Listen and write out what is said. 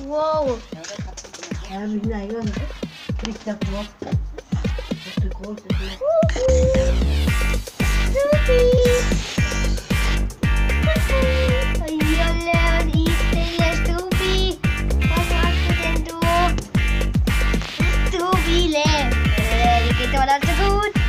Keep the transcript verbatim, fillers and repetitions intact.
Wow. Ja, wir sind eigentlich nicht davor. Das ist groß. Supi. Jolle, was ist denn hier, Supi? Was machst du denn du? Supi, lebt. Äh, dir geht's aber nicht so gut.